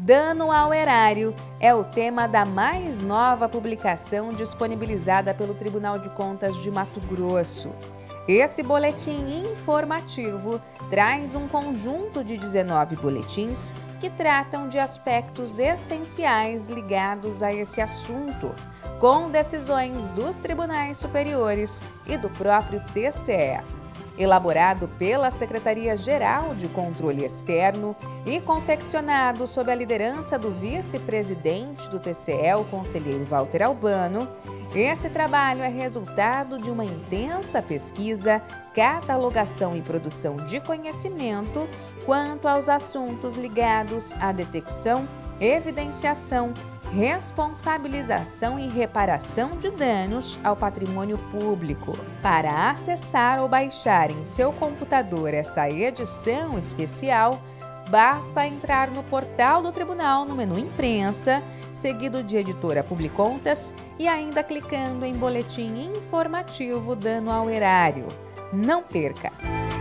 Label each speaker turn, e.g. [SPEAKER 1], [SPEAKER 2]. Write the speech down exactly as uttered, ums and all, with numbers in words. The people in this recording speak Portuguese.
[SPEAKER 1] Dano ao erário é o tema da mais nova publicação disponibilizada pelo Tribunal de Contas de Mato Grosso. Esse boletim informativo traz um conjunto de dezenove boletins que tratam de aspectos essenciais ligados a esse assunto, com decisões dos tribunais superiores e do próprio T C E. Elaborado pela Secretaria-Geral de Controle Externo e confeccionado sob a liderança do vice-presidente do T C E, o conselheiro Walter Albano, esse trabalho é resultado de uma intensa pesquisa, catalogação e produção de conhecimento quanto aos assuntos ligados à detecção, evidenciação, responsabilização e reparação de danos ao patrimônio público. Para acessar ou baixar em seu computador essa edição especial, basta entrar no portal do Tribunal no menu Imprensa, seguido de Editora Publicontas e ainda clicando em Boletim Informativo Dano ao Erário. Não perca!